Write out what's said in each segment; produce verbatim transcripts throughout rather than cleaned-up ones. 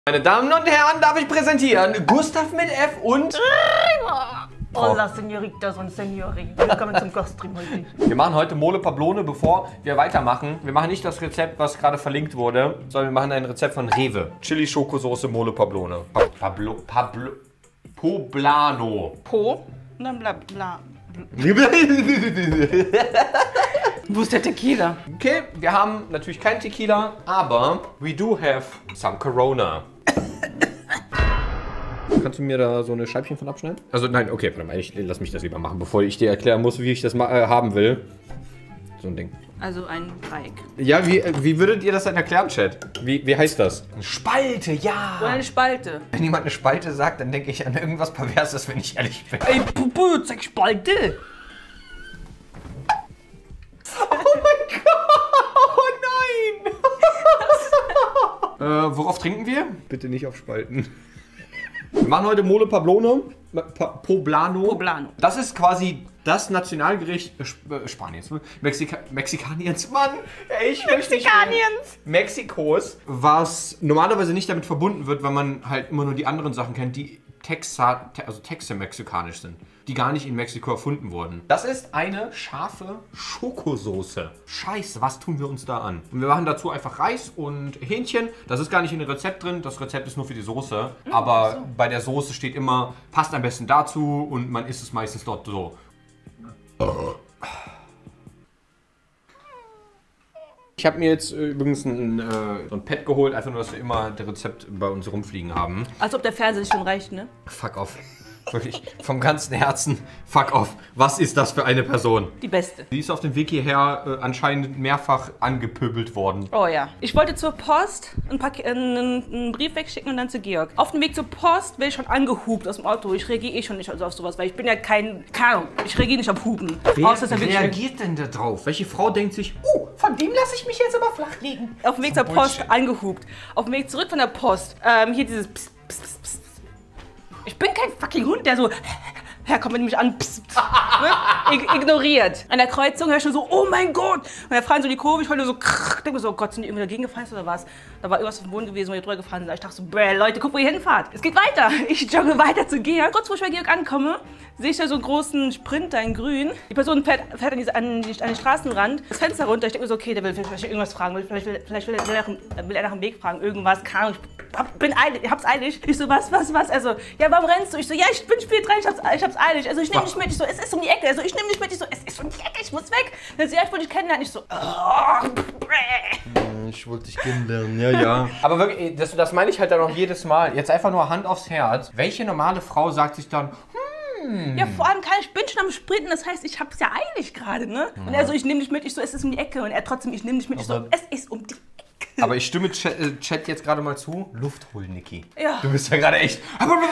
Meine Damen und Herren, darf ich präsentieren Gustav mit F und... Hola, Senoritas und Senori. Willkommen zum Gaststream heute. Wir machen heute Mole Pablone, bevor wir weitermachen. Wir machen nicht das Rezept, was gerade verlinkt wurde, sondern wir machen ein Rezept von Rewe. Chili Schokosoße Mole Pablone. Pa Pablo... Pablo... Poblano. Po? Und dann bla bla. Wo ist der Tequila? Okay, wir haben natürlich keinen Tequila, aber we do have some Corona. Kannst du mir da so eine Scheibchen von abschneiden? Also nein, okay, warte mal, ich lass mich das lieber machen, bevor ich dir erklären muss, wie ich das mal äh, haben will. So ein Ding. Also ein Dreieck. Ja, wie, wie würdet ihr das dann erklären, Chat? Wie, wie heißt das? Eine Spalte, ja! Oder eine Spalte. Wenn jemand eine Spalte sagt, dann denke ich an irgendwas Perverses, wenn ich ehrlich bin. Ey, Pupu, zeig Spalte! Oh mein Gott! Oh nein! äh, worauf trinken wir? Bitte nicht auf Spalten. Wir machen heute Mole Pablone. Pa Poblano. Poblano. Das ist quasi das Nationalgericht äh, Sp äh, Spaniens. Mexika Mexikaniens. Mann! Ey, ich Mexikaniens! Mexikos. Was normalerweise nicht damit verbunden wird, weil man halt immer nur die anderen Sachen kennt, die Texa also Texe-mexikanisch sind. Die gar nicht in Mexiko erfunden wurden. Das ist eine scharfe Schokosoße. Scheiße, was tun wir uns da an? Und wir machen dazu einfach Reis und Hähnchen. Das ist gar nicht in dem Rezept drin. Das Rezept ist nur für die Soße. Aber so. Bei der Soße steht immer, passt am besten dazu und man isst es meistens dort so. Ich habe mir jetzt äh, übrigens ein, äh, so ein Pad geholt, einfach nur, dass wir immer das Rezept bei uns rumfliegen haben. Als ob der Fernseher nicht schon reicht, ne? Fuck off. Wirklich, vom ganzen Herzen, fuck off. Was ist das für eine Person? Die beste. Die ist auf dem Weg hierher äh, anscheinend mehrfach angepöbelt worden. Oh ja. Ich wollte zur Post ein Paket, einen, einen Brief wegschicken und dann zu Georg. Auf dem Weg zur Post werde ich schon angehupt aus dem Auto. Ich reagiere eh schon nicht also auf sowas, weil ich bin ja kein... keine Ahnung, ich reagiere nicht auf Hupen. Wer Außer, dass er reagiert denn da drauf? Welche Frau denkt sich, uh, von dem lasse ich mich jetzt aber flach liegen? Auf dem Weg zur Post angehupt. Auf dem Weg zurück von der Post, ähm, hier dieses Psst, Psst, Psst, Psst. Ich bin kein fucking Hund, der so herkommt und mich an psst, psst, ne? Ig ignoriert. An der Kreuzung höre ich schon so, oh mein Gott! Und der fahren so die Kurve, ich höre so, krrr, denke mir so, oh Gott, sind die irgendwie dagegen gefahren oder was? Da war irgendwas auf dem Boden gewesen, wo die drüber gefahren sind. Ich dachte so, bäh, Leute, guck, wo ihr hinfahrt. Es geht weiter. Ich jogge weiter zu Georg. Kurz, wo ich bei Georg ankomme, sehe ich da so einen großen Sprinter in grün. Die Person fährt, fährt an, diese, an, die, an den Straßenrand, das Fenster runter. Ich denke mir so, okay, der will vielleicht irgendwas fragen. Vielleicht will, vielleicht will, will, er, will er nach dem Weg fragen, irgendwas, keine Ahnung. Ich hab, bin eilig, ich hab's eilig. Ich so, was, was, was? Also, ja, warum rennst du? Ich so, ja, ich bin spät dran, ich hab's, ich hab's eilig. Also, ich nehme dich mit. Ich so, es ist um die Ecke. Also, ich nehme dich mit. Ich so, es ist um die Ecke, ich muss weg. Dann so, ja, ich wollte dich kennenlernen. Ich so, oh, ich wollte dich kennenlernen, ja, ja. Aber wirklich, das, das meine ich halt dann auch jedes Mal. Jetzt einfach nur Hand aufs Herz. Welche normale Frau sagt sich dann, hm. Ja, vor allem, ich bin schon am Sprinten, das heißt, ich hab's ja eilig gerade, ne? Ja. Und er so, ich nehme dich mit. Ich so, es ist um die Ecke. Und er trotzdem, ich nehme dich mit. Ich so, es ist um die Ecke. Aber ich stimme Chat, äh, Chat jetzt gerade mal zu. Luft holen, Niki. Ja. Du bist ja gerade echt.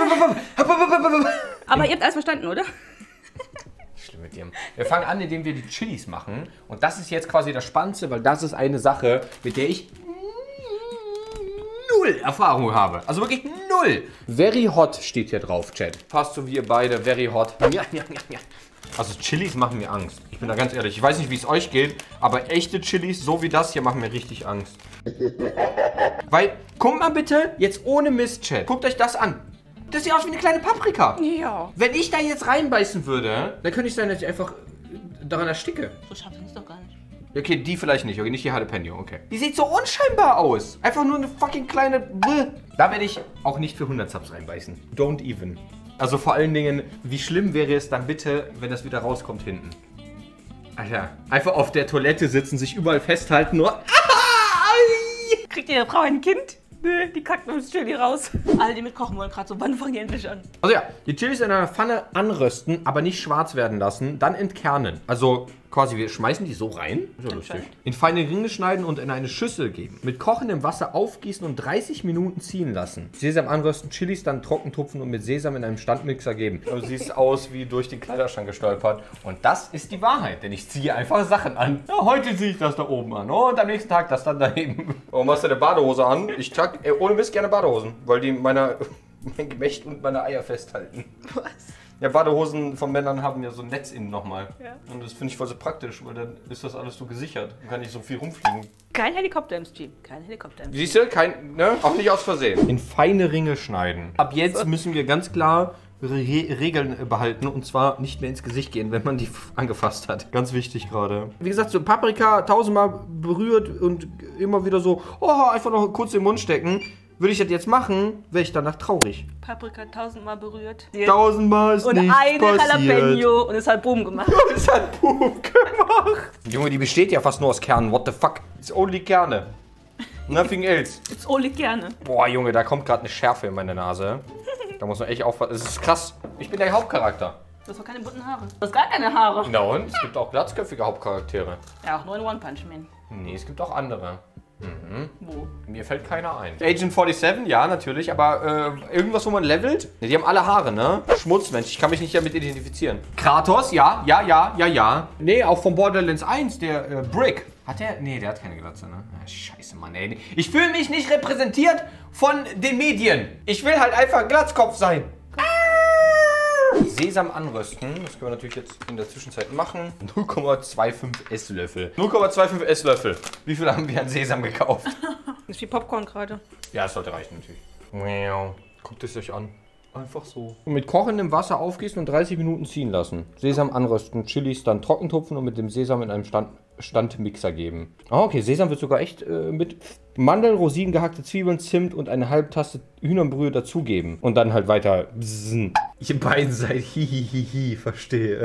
Aber ihr habt alles verstanden, oder? Schlimm mit dir. Wir fangen an, indem wir die Chilis machen. Und das ist jetzt quasi das Spannendste, weil das ist eine Sache, mit der ich null Erfahrung habe. Also wirklich null. Very hot steht hier drauf, Chat. Passt so wie ihr beide. Very hot. Ja, ja, ja, ja. Also Chilis machen mir Angst. Ich bin da ganz ehrlich. Ich weiß nicht, wie es euch geht, aber echte Chilis, so wie das hier, machen mir richtig Angst. Weil, guckt mal bitte, jetzt ohne Mist, Chat. Guckt euch das an. Das sieht aus wie eine kleine Paprika. Ja. Wenn ich da jetzt reinbeißen würde, dann könnte ich sein, dass ich einfach daran ersticke. So scharf ist es doch gar nicht. Okay, die vielleicht nicht. Okay, nicht die Jalapeno, okay. Die sieht so unscheinbar aus. Einfach nur eine fucking kleine... Da werde ich auch nicht für hundert Subs reinbeißen. Don't even. Also vor allen Dingen, wie schlimm wäre es dann bitte, wenn das wieder rauskommt hinten? Alter, einfach auf der Toilette sitzen, sich überall festhalten, nur... Kriegt ihre Frau ein Kind? Nö, die kackt uns Chili raus. Alle, die mit kochen wollen, gerade so, wann fangen die endlich an? Also ja, die Chilis in einer Pfanne anrösten, aber nicht schwarz werden lassen, dann entkernen. Also quasi, wir schmeißen die so rein. So lustig. In feine Ringe schneiden und in eine Schüssel geben. Mit kochendem Wasser aufgießen und dreißig Minuten ziehen lassen. Sesam anrösten, Chilis dann trocken tupfen und mit Sesam in einem Standmixer geben. Du siehst aus wie durch den Kleiderschrank gestolpert. Und das ist die Wahrheit, denn ich ziehe einfach Sachen an. Ja, heute ziehe ich das da oben an und am nächsten Tag das dann daneben. Warum hast du eine Badehose an? Ich trage ohne Mist gerne Badehosen, weil die meiner, mein Gemächt und meine Eier festhalten. Was? Ja, Badehosen von Männern haben ja so ein Netz innen nochmal. Ja. Und das finde ich voll so praktisch, weil dann ist das alles so gesichert. Dann kann nicht so viel rumfliegen. Kein Helikopter im Stream. Kein Helikopter im Stream. Siehst du? Kein, ne? Auch nicht aus Versehen. In feine Ringe schneiden. Ab jetzt müssen wir ganz klar Re Regeln behalten und zwar nicht mehr ins Gesicht gehen, wenn man die angefasst hat. Ganz wichtig gerade. Wie gesagt, so Paprika tausendmal berührt und immer wieder so, oh, einfach noch kurz in den Mund stecken. Würde ich das jetzt machen, wäre ich danach traurig. Paprika tausendmal berührt. Tausendmal ist und nichts eine passiert. Jalapeno und es hat Boom gemacht. Es hat Boom gemacht. Junge, die besteht ja fast nur aus Kernen. What the fuck? It's only Kerne. Nothing else. It's only gerne. Boah, Junge, da kommt gerade eine Schärfe in meine Nase. Da muss man echt aufpassen. Das ist krass. Ich bin der Hauptcharakter. Du hast doch keine bunten Haare. Du hast gar keine Haare. Na und? Es gibt auch glatzköpfige Hauptcharaktere. Ja, auch nur in One Punch Man. Nee, es gibt auch andere. Mhm. Wo? Mir fällt keiner ein. Agent siebenundvierzig, ja, natürlich, aber äh, irgendwas, wo man levelt? Ne, die haben alle Haare, ne? Schmutzmensch, ich kann mich nicht damit identifizieren. Kratos, ja, ja, ja, ja, ja. Nee, auch von Borderlands eins, der äh, Brick. Hat der? Nee, der hat keine Glatze, ne? Ah, scheiße, Mann, ey. Ich fühle mich nicht repräsentiert von den Medien. Ich will halt einfach Glatzkopf sein. Sesam anrösten. Das können wir natürlich jetzt in der Zwischenzeit machen. null Komma fünfundzwanzig Esslöffel. null Komma fünfundzwanzig Esslöffel. Wie viel haben wir an Sesam gekauft? Das ist wie Popcorn gerade. Ja, das sollte reichen natürlich. Wow. Guckt es euch an. Einfach so. Und mit kochendem Wasser aufgießen und dreißig Minuten ziehen lassen. Sesam anrösten, Chilis dann trocken tupfen und mit dem Sesam in einem Stand Standmixer geben. Ah, okay, Sesam wird sogar echt äh, mit Mandeln, Rosinen, gehackte Zwiebeln, Zimt und eine halbe Tasse Hühnerbrühe dazugeben. Und dann halt weiter bzzzen. Ihr beiden seid hihihihi, verstehe.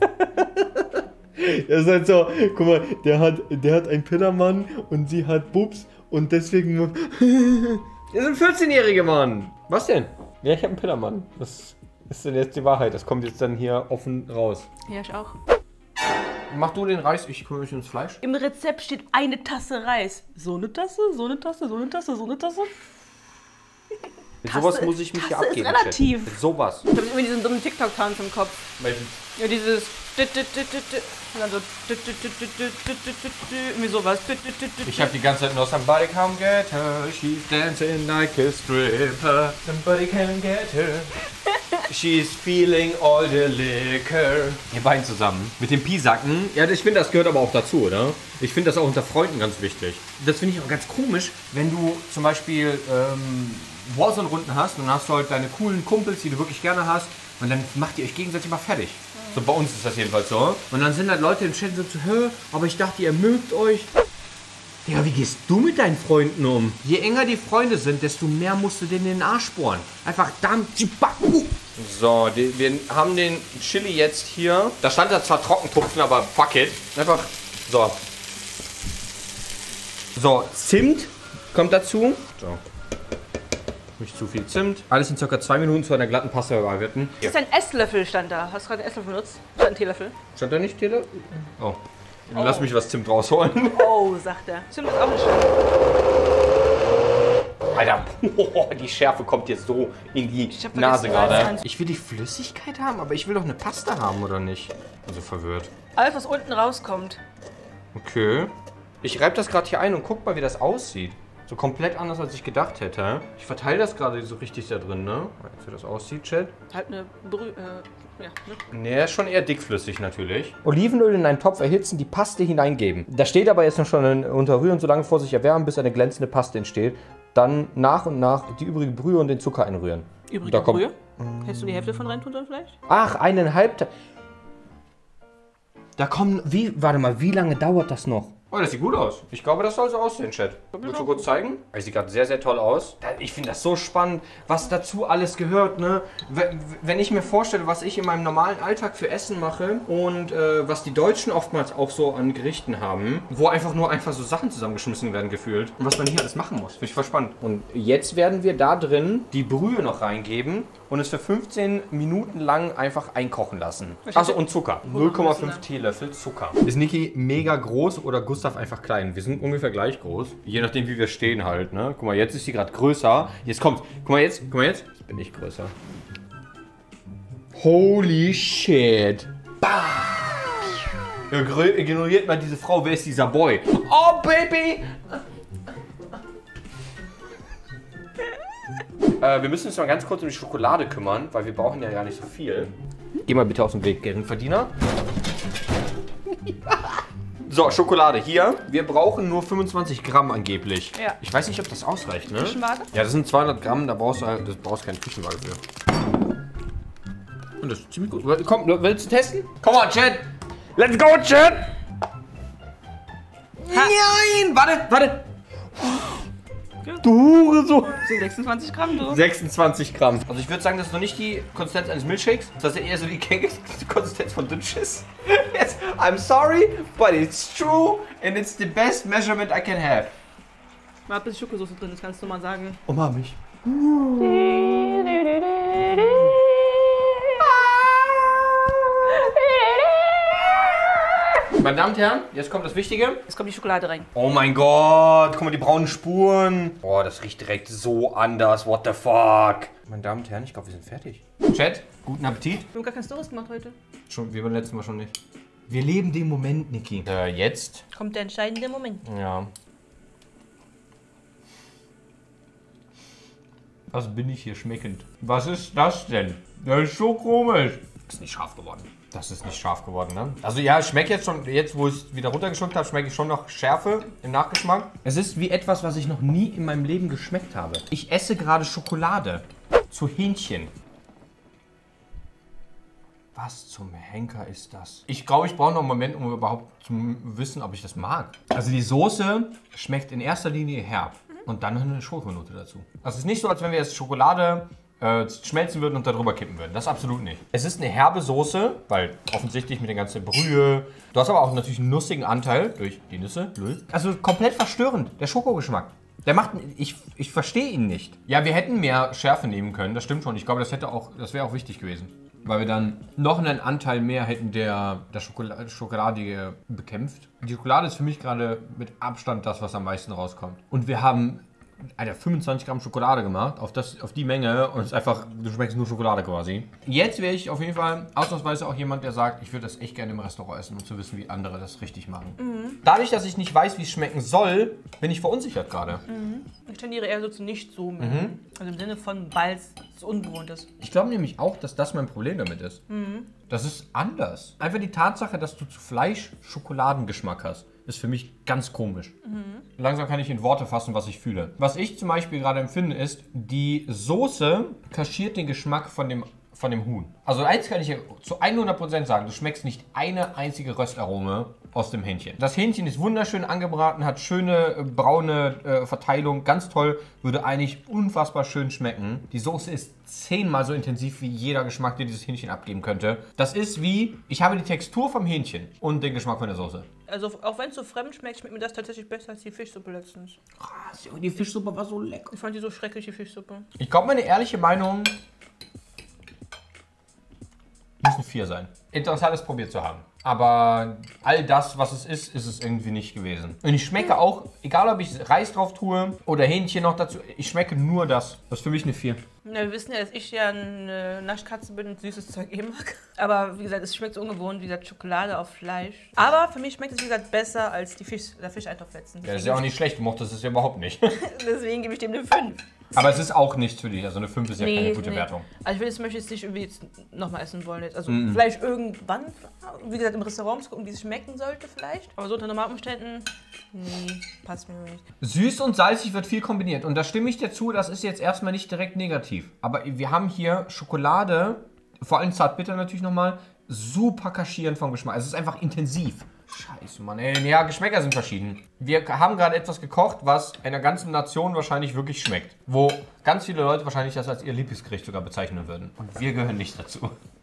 Das ist halt so, guck mal, der hat, der hat einen Pillermann und sie hat Bubs und deswegen... Ihr sind vierzehnjährige Mann. Was denn? Ja, ich habe einen Pillermann. Das ist denn jetzt die Wahrheit. Das kommt jetzt dann hier offen raus. Ja, ich auch. Mach du den Reis, ich kümmere mich ums Fleisch. Im Rezept steht eine Tasse Reis. So eine Tasse, so eine Tasse, so eine Tasse, so eine Tasse. Mit sowas muss ich mich hier Tasse abgeben. ist relativ. Mit sowas. Ich habe immer diesen dummen TikTok-Tanz im Kopf. Welchen? Ja, dieses... Und dann so... Irgendwie sowas. Ich habe die ganze Zeit nur Somebody come get her, she's dancing like a stripper. Somebody come get her, she's feeling all the liquor. Ihr beiden zusammen. Mit den Pisacken. Ja, ich finde, das gehört aber auch dazu, oder? Ich finde das auch unter Freunden ganz wichtig. Das finde ich auch ganz komisch, wenn du zum Beispiel ähm, Warzone-Runden hast und dann hast du halt deine coolen Kumpels, die du wirklich gerne hast und dann macht ihr euch gegenseitig mal fertig. So bei uns ist das jedenfalls so. Und dann sind halt Leute im Chat so zu, hä, aber ich dachte, ihr mögt euch. Ja, wie gehst du mit deinen Freunden um? Je enger die Freunde sind, desto mehr musst du denen in den Arsch bohren. Einfach dann. So, die, wir haben den Chili jetzt hier. Da stand da zwar Trockentupfen, aber fuck it. Einfach, so. So, Zimt kommt dazu. So. Nicht zu viel Zimt. Alles in ca. zwei Minuten zu einer glatten Paste erwarten. Das ist ein Esslöffel, stand da. Hast du gerade einen Esslöffel benutzt? Stand ein Teelöffel. Stand da nicht Teelöffel? Oh. oh. Lass mich was Zimt rausholen. Oh, sagt er. Zimt ist auch nicht schön. Alter, boah, die Schärfe kommt jetzt so in die Nase gerade. Ich will die Flüssigkeit haben, aber ich will doch eine Paste haben, oder nicht? Also verwirrt. Alles, was unten rauskommt. Okay. Ich reibe das gerade hier ein und guck mal, wie das aussieht. So komplett anders, als ich gedacht hätte. Ich verteile das gerade so richtig da drin, ne? Jetzt, wie das aussieht, Chat. Halt eine Brühe, äh, ja, ne? Ne, ist schon eher dickflüssig natürlich. Olivenöl in einen Topf erhitzen, die Paste hineingeben. Da steht aber jetzt noch schon unter Rühren, so lange vor sich erwärmen, bis eine glänzende Paste entsteht. Dann nach und nach die übrige Brühe und den Zucker einrühren. Übrige Brühe? Hättest du die Hälfte von reintun dann vielleicht? Ach, eineinhalb... Da kommen... Wie, warte mal, wie lange dauert das noch? Oh, das sieht gut aus. Ich glaube, das soll so aussehen, Chat. Willst du kurz zeigen? Das sieht gerade sehr, sehr toll aus. Ich finde das so spannend, was dazu alles gehört, ne? Wenn ich mir vorstelle, was ich in meinem normalen Alltag für Essen mache und äh, was die Deutschen oftmals auch so an Gerichten haben, wo einfach nur einfach so Sachen zusammengeschmissen werden gefühlt. Und was man hier alles machen muss. Finde ich voll spannend. Und jetzt werden wir da drin die Brühe noch reingeben und es für fünfzehn Minuten lang einfach einkochen lassen. Achso, und Zucker. null Komma fünf Teelöffel Zucker. Ist Niki mega groß oder Gustav einfach klein? Wir sind ungefähr gleich groß. Je nachdem, wie wir stehen halt, ne? Guck mal, jetzt ist sie gerade größer. Jetzt kommt. Guck mal jetzt. Guck mal jetzt. Jetzt bin ich größer. Holy shit. Bah. Ignoriert mal diese Frau. Wer ist dieser Boy? Oh, Baby. Äh, wir müssen uns mal ganz kurz um die Schokolade kümmern, weil wir brauchen ja gar nicht so viel. Geh mal bitte aus dem Weg, Geringverdiener. So, Schokolade hier. Wir brauchen nur fünfundzwanzig Gramm angeblich. Ja. Ich weiß nicht, ob das ausreicht, ne? Küchenwaage? Ja, das sind zweihundert Gramm, da brauchst du, das brauchst keine Küchenwaage für. Und das ist ziemlich gut. Komm, willst du testen? Komm on, Chat. Let's go, Chat. Nein, warte, warte. Du Hurensohn. So sechsundzwanzig Gramm, du. sechsundzwanzig Gramm. Also ich würde sagen, das ist noch nicht die Konsistenz eines Milchshakes. Das ist ja eher so die Konsistenz von Dünnschiss. Yes, I'm sorry, but it's true and it's the best measurement I can have. Mal ein bisschen Schokosauce drin, das kannst du mal sagen. Umarm mich. Meine Damen und Herren, jetzt kommt das Wichtige. Jetzt kommt die Schokolade rein. Oh mein Gott, guck mal, die braunen Spuren. Oh, das riecht direkt so anders. What the fuck? Meine Damen und Herren, ich glaube, wir sind fertig. Chat, guten Appetit. Wir haben gar kein Stories gemacht heute. Schon, wie beim letzten Mal schon nicht. Wir leben den Moment, Niki. Äh, jetzt? Kommt der entscheidende Moment. Ja. Was bin ich hier schmeckend? Was ist das denn? Das ist so komisch. Ist nicht scharf geworden. Das ist nicht scharf geworden, ne? Also ja, es schmeckt jetzt schon, jetzt wo ich es wieder runtergeschluckt habe, schmecke ich schon noch Schärfe im Nachgeschmack. Es ist wie etwas, was ich noch nie in meinem Leben geschmeckt habe. Ich esse gerade Schokolade zu Hähnchen. Was zum Henker ist das? Ich glaube, ich brauche noch einen Moment, um überhaupt zu wissen, ob ich das mag. Also die Soße schmeckt in erster Linie herb. Und dann eine Schokonote dazu. Also es ist nicht so, als wenn wir jetzt Schokolade äh, schmelzen würden und darüber kippen würden. Das absolut nicht. Es ist eine herbe Soße, weil offensichtlich mit der ganzen Brühe. Du hast aber auch natürlich einen nussigen Anteil durch die Nüsse. Also komplett verstörend, der Schokogeschmack. Der macht, ich, ich verstehe ihn nicht. Ja, wir hätten mehr Schärfe nehmen können, das stimmt schon. Ich glaube, das hätte auch, das wäre auch wichtig gewesen. Weil wir dann noch einen Anteil mehr hätten, der, der Schokolade, Schokolade bekämpft. Die Schokolade ist für mich gerade mit Abstand das, was am meisten rauskommt. Und wir haben Alter, fünfundzwanzig Gramm Schokolade gemacht, auf, das, auf die Menge und es ist einfach, du schmeckst nur Schokolade quasi. Jetzt wäre ich auf jeden Fall ausnahmsweise auch jemand, der sagt, ich würde das echt gerne im Restaurant essen, um zu wissen, wie andere das richtig machen. Mhm. Dadurch, dass ich nicht weiß, wie es schmecken soll, bin ich verunsichert gerade. Mhm. Ich tendiere eher so zu nicht so, mhm. also im Sinne von, weil es ungewohnt ist. Ich glaube nämlich auch, dass das mein Problem damit ist. Mhm. Das ist anders. Einfach die Tatsache, dass du zu Fleisch Schokoladengeschmack hast, ist für mich ganz komisch. Mhm. Langsam kann ich in Worte fassen, was ich fühle. Was ich zum Beispiel gerade empfinde, ist, die Soße kaschiert den Geschmack von dem, von dem Huhn. Also eins kann ich hier zu hundert Prozent sagen, du schmeckst nicht eine einzige Röstarome aus dem Hähnchen. Das Hähnchen ist wunderschön angebraten, hat schöne äh, braune äh, Verteilung, ganz toll, würde eigentlich unfassbar schön schmecken. Die Soße ist zehnmal so intensiv wie jeder Geschmack, den dieses Hähnchen abgeben könnte. Das ist wie, ich habe die Textur vom Hähnchen und den Geschmack von der Soße. Also auch wenn es so fremd schmeckt, schmeckt mir das tatsächlich besser als die Fischsuppe letztens. Krass, die Fischsuppe war so lecker. Ich fand die so schrecklich, die Fischsuppe. Ich glaube, meine ehrliche Meinung müssen vier sein. Interessant ist, probiert zu haben. Aber all das, was es ist, ist es irgendwie nicht gewesen. Und ich schmecke auch, egal ob ich Reis drauf tue oder Hähnchen noch dazu, ich schmecke nur das. Das ist für mich eine vier. Ja, wir wissen ja, dass ich ja eine Naschkatze bin und süßes Zeug eh mag. Aber wie gesagt, es schmeckt so ungewohnt, wie gesagt, Schokolade auf Fleisch. Aber für mich schmeckt es, wie gesagt, besser als die Fisch, der Fischeintopf letztens. Ja, das ist ja auch nicht schlecht, du mochtest es ja überhaupt nicht. Deswegen gebe ich dem eine fünf. Aber es ist auch nichts für dich, also eine fünf ist ja nee, keine gute nee. Wertung. Also ich will jetzt, möchte jetzt nicht irgendwie jetzt nochmal essen wollen jetzt. Also Mm-mm. vielleicht irgendwann, wie gesagt, im Restaurant gucken, wie es schmecken sollte vielleicht. Aber so unter normalen Umständen, nee, passt mir nicht. Süß und salzig wird viel kombiniert und da stimme ich dir zu, das ist jetzt erstmal nicht direkt negativ. Aber wir haben hier Schokolade, vor allem zartbitter natürlich nochmal, super kaschierend vom Geschmack. Es ist einfach intensiv. Scheiße, Mann, ey. Ja, Geschmäcker sind verschieden. Wir haben gerade etwas gekocht, was einer ganzen Nation wahrscheinlich wirklich schmeckt. Wo ganz viele Leute wahrscheinlich das als ihr Lieblingsgericht sogar bezeichnen würden. Und wir gehören nicht dazu.